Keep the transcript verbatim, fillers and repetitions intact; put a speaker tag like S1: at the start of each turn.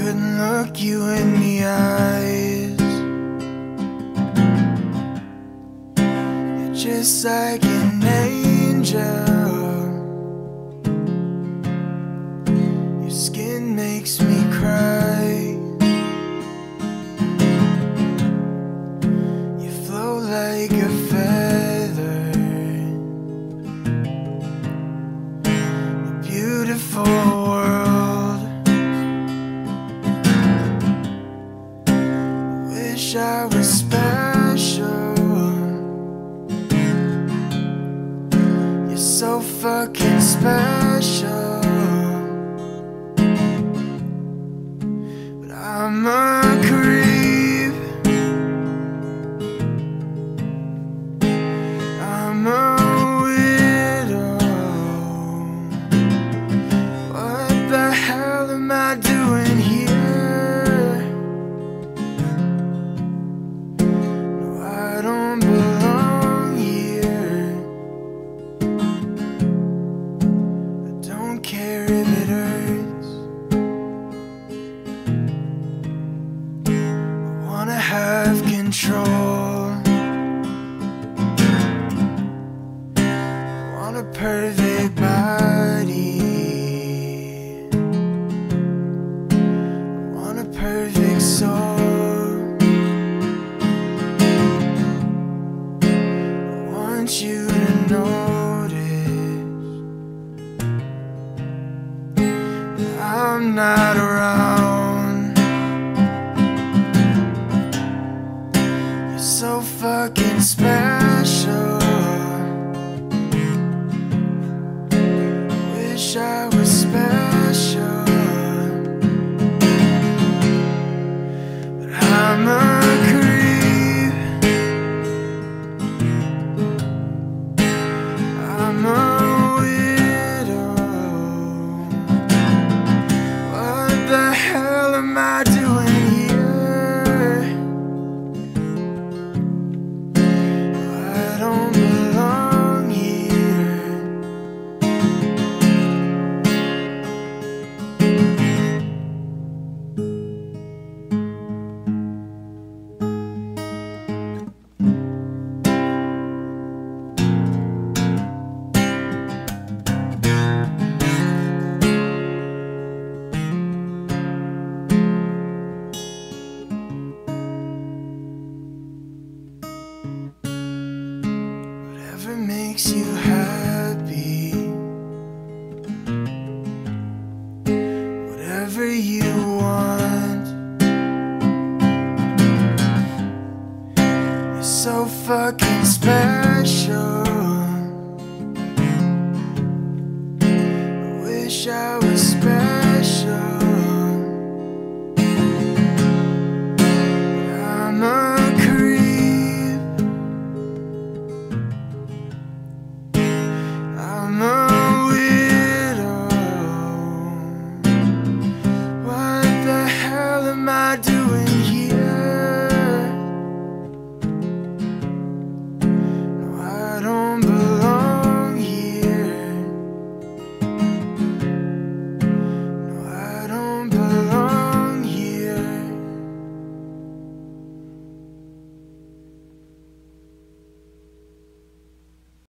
S1: couldn't look you in the eyes. You're just like an angel. Your skin makes me cry. You float like a feather. A beautiful world. Wish I was special. You're so fucking special. But I'm a creep. I'm a widow. What the hell am I doing here? No, I don't belong here. I don't care if it hurts. I wanna have control. I want a perfect body. I want a perfect soul. I want you to notice that I'm not around. You're so fucking special. Wish I was special. But I'm a creep. I'm a widow. What the hell am I doing here? I don't belong here. Whatever makes you happy, whatever you